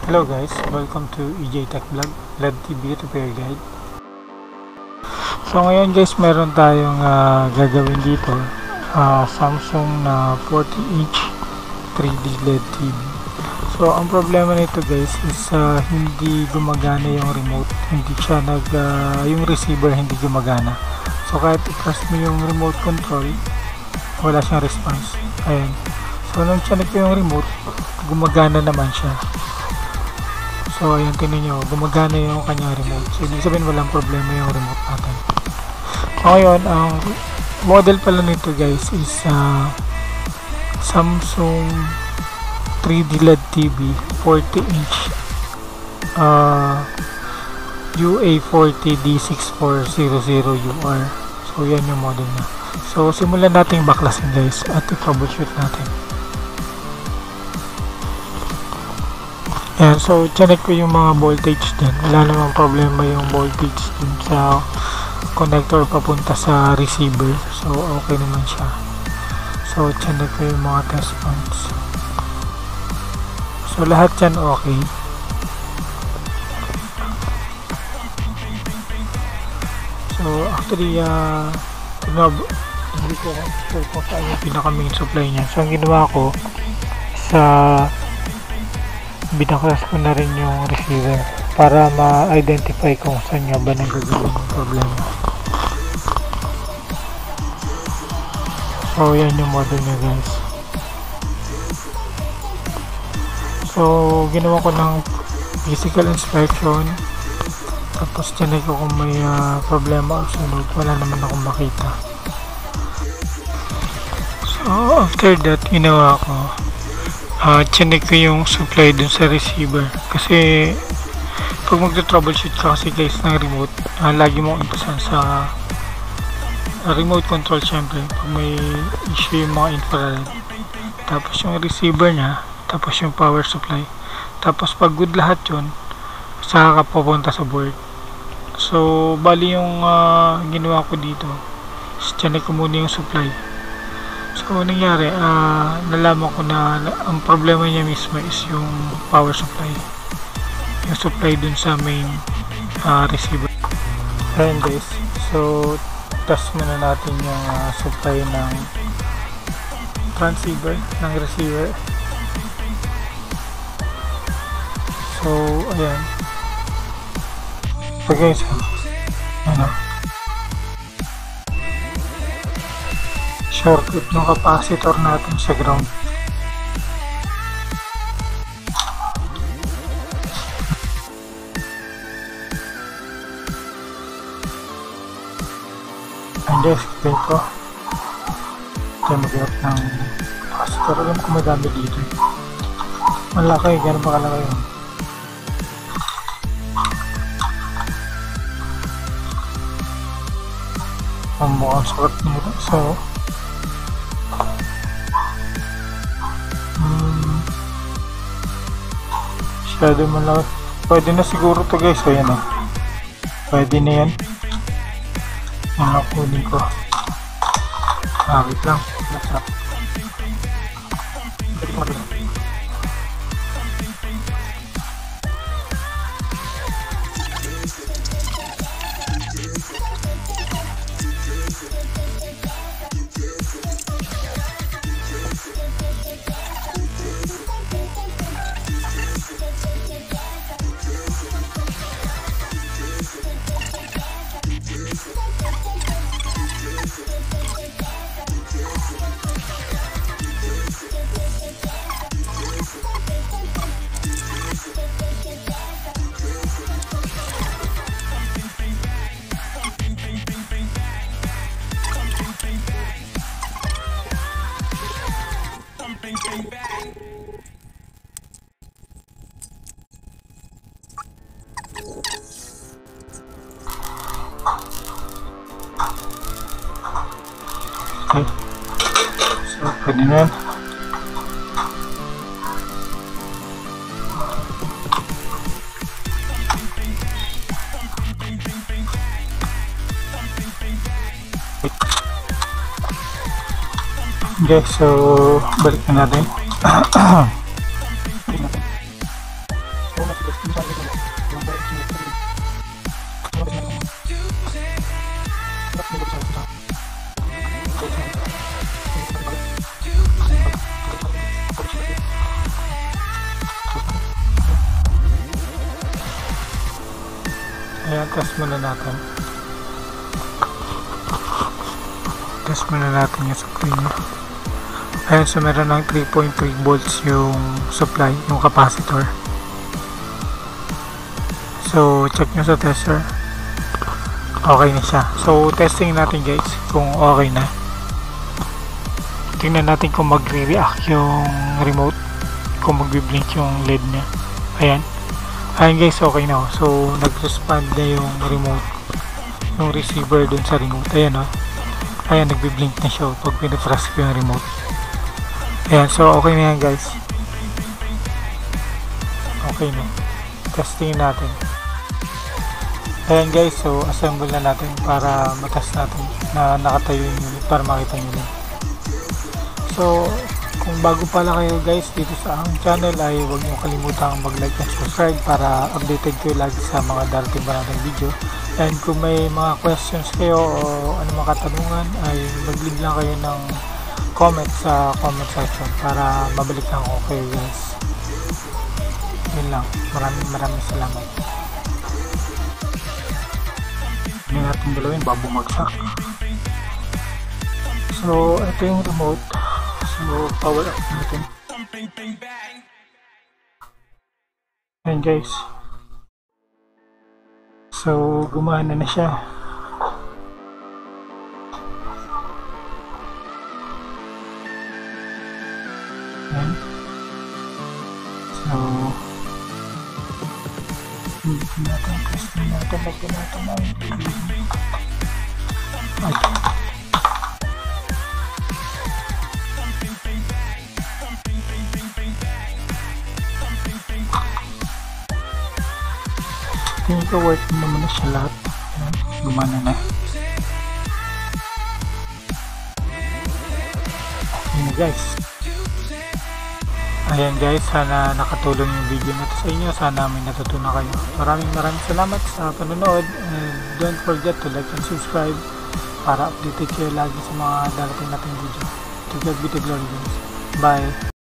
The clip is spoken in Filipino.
Hello guys, welcome to EJ Tech Vlog, LED TV Repair Guide. So ngayon guys, meron tayong gagawin dito, Samsung na 40-inch 3D LED TV. So ang problema nito guys is hindi gumagana yung remote, hindi siya yung receiver hindi gumagana. So kahit i-press mo yung remote control, wala siyang response. Ayan. So nung chinek ko yung remote, gumagana naman siya. So ayan, tingnan nyo, gumagana yung kanyang remote. So ibig sabihin walang problema yung remote natin. So ngayon, ang model pala nito guys is Samsung 3D LED TV 40-inch UA40D6400UR. So yan yung model na. So simulan natin baklasin guys at i-troubleshoot natin. Ayan, so chinek ko yung mga voltage dyan. Wala namang problema yung voltage dun sa connector papunta sa receiver. So okay naman siya. So chinek ko yung mga test points. So lahat yan okay. So actually hindi ko sure kung saan yung pinaka main supply niya. So ang ginawa ko sa binaklas ko na rin yung receiver para ma-identify kung saan nga ba nanggagaling yung problema. So yan yung model niya guys. So ginawa ko ng physical inspection, tapos tinig ko kung may problema o sunod. Wala naman akong makita. So after that, ginawa ko chinek ko yung supply dun sa receiver, kasi pag magta-troubleshoot ka kasi guys ng remote, lagi mong impasan sa remote control syempre pag may issue yung mga infrared, tapos yung receiver nya, tapos yung power supply, tapos pag good lahat yun, saka ka pupunta sa board. So bali yung ginawa ko dito, chinek ko muna yung supply. So nangyari, nalaman ko na ang problema niya mismo is yung power supply, yung supply dun sa main receiver. Ayan guys, so test muna natin yung supply ng transceiver ng receiver. So ayan, so guys, shortcut ng capacitor natin sa ground. And guys, explain ko. Kaya mag-grab ng capacitor. Alam ko madami dito. Malaki, gano'n pa kalaki yun. Ang mukhang sukat nito. So masyado malaki. Pwede na siguro to guys. So yan pwede na yan. Yan ang kunin ko. Wait lang. Okay. So pwede na yan. Okay, so balik na natin. Ayan, test muna natin. Test muna natin yung supply niya. Ayan, so meron ng 3.3 volts yung supply, yung capacitor. So, check nyo sa tester. Okay na siya. So, testing natin guys kung okay na. Tingnan natin kung magre-react yung remote, kung magbi-blink yung LED niya. Ayan. Ayan guys, okay na. So, nag-respond na yung remote, yung receiver dun sa remote. Ayan o. Ayan, nagbi-blink na siya pag pinapress ko yung remote. Ayan, so okay na yan guys. Okay na. Testing natin. Ayan guys, so assemble na natin para matest natin na nakatayo yung unit para makita nyo din. So, kung bago pala kayo guys dito sa aking channel ay huwag nyo kalimutang mag-like and subscribe para updated kayo lagi sa mga darating pa natin video. And kung may mga questions kayo o ano mga katanungan ay mag-leave lang kayo ng comment sa comment section para mabalik lang ako kayo guys. Yun lang. Maraming salamat. Hindi natin galawin babumagsak. So, ito yung remote. So, power up natin. Ayan guys. So, gumana na siya. Ayan. So, testing natin. Lagyan natin ang tingin ko working naman na siya lahat. Ayan, gumana na. Okay na guys. Ayan guys, sana nakatulong yung video na to sa inyo. Sana may natutunan kayo. Maraming salamat sa panonood. And don't forget to like and subscribe para updated kayo lagi sa mga darating nating video. To God be the glory guys. Bye!